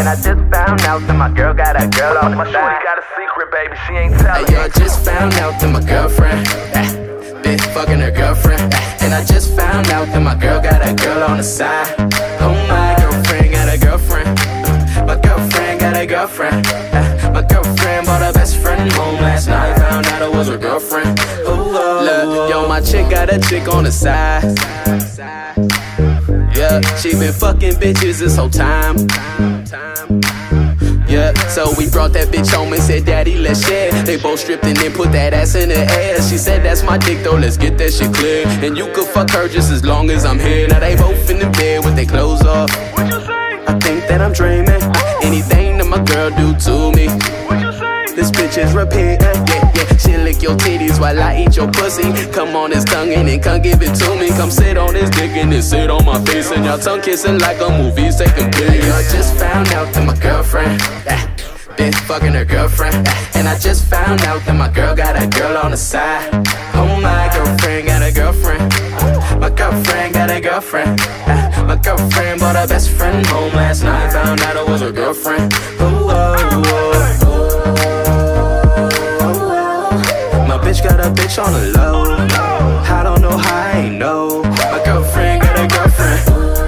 I just found out that my girl got a girl on the side. My shorty got a secret, baby, she ain't telling. Hey, yo, I just found out that my girlfriend been fucking her girlfriend. And I just found out that my girl got a girl on the side. Oh, my girlfriend got a girlfriend. My girlfriend got a girlfriend. My girlfriend brought her best friend home last night. Found out it was her girlfriend. Look, yo, my chick got a chick on the side. Yeah, she been fucking bitches this whole time. Yeah, so we brought that bitch home and said, Daddy, let's share. They both stripped and then put that ass in the air. She said, that's my dick though, let's get that shit clear. And you could fuck her just as long as I'm here. Now they both in the bed with their clothes off. What you say? I think that I'm dreaming. Anything that my girl do to me. What you say? This bitch is repeating, yeah. She lick your titties while I eat your pussy. Come on his tongue and then come give it to me. Come sit on his dick and then sit on my face. And y'all tongue kissing like a movie's taking place. I just found out that my girlfriend been fucking her girlfriend. And I just found out that my girl got a girl on the side. Oh, my girlfriend got a girlfriend. My girlfriend got a girlfriend. My girlfriend brought her best friend home last night. Found out it was her girlfriend. My bitch got a bitch on the low. I don't know how I ain't know. My girlfriend got a girlfriend.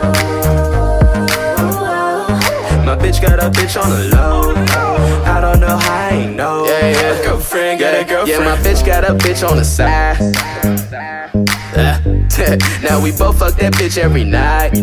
My bitch got a bitch on the low. I don't know how I ain't know. Yeah. My girlfriend got a girlfriend. Yeah, my bitch got a bitch on the side. Now we both fuck that bitch every night.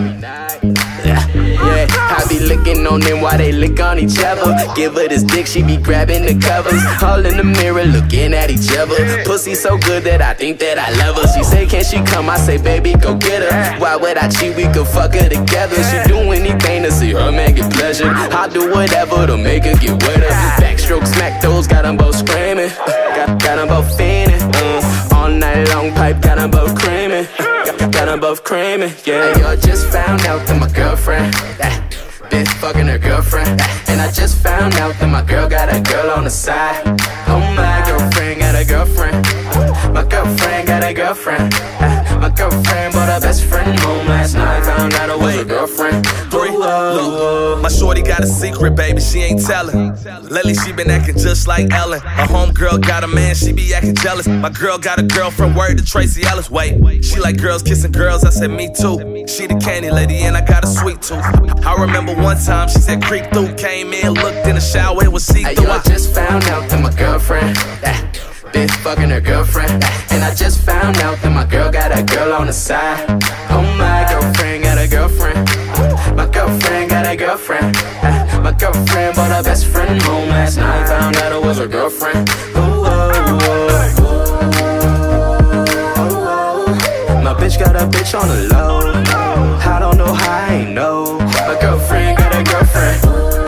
Yeah, I be licking on them while they lick on each other. Give her this dick, she be grabbing the covers. All in the mirror looking at each other. Pussy so good that I think that I love her. She say, can she come? I say, baby, go get her. Why would I cheat? We could fuck her together. She do anything to see her man get pleasure. I'll do whatever to make her get wetter. Backstroke smack those, got them both screaming. Got them both fiending. All night long pipe, got them both creaming. Got them both creaming, yeah. Hey, yo, just found out that my girlfriend been fucking her girlfriend. And I just found out that my girl got a girl on the side. Oh, my girlfriend got a girlfriend. My girlfriend got a girlfriend. My girlfriend brought her best friend home last night. Found out it was her girlfriend. Look, my shorty got a secret, baby, she ain't telling. Lately she been acting just like Ellen. Her homegirl got a man, she be acting jealous. My girl got a girlfriend, word to Tracy Ellis. Wait, she like girls kissing girls, I said me too. She the candy lady and I got a sweet tooth. I remember one time she said creep through. Came in, looked in the shower, it was see-through. Hey, yo, I just found out that my girlfriend been fucking her girlfriend. And I just found out that my girl got a girl on the side. Oh, my girlfriend got a girlfriend. My girlfriend got a girlfriend. My girlfriend brought her best friend home last night. Found out it was her girlfriend. My bitch got a bitch on the low. I don't know how I ain't know. My girlfriend got a girlfriend.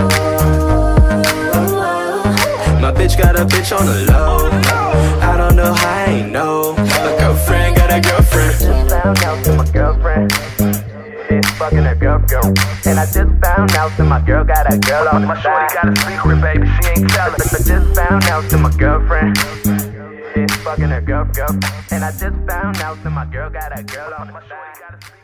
My bitch got a bitch on the low. I don't know how I ain't know. My girlfriend got a girlfriend. Just found out that my girlfriend is fucking her girl. And I just found out that my girl got a girl on the side. My shorty got a secret, baby, she ain't telling. I just found out that my girlfriend is fucking her girl. And I just found out that my girl got a girl on the side.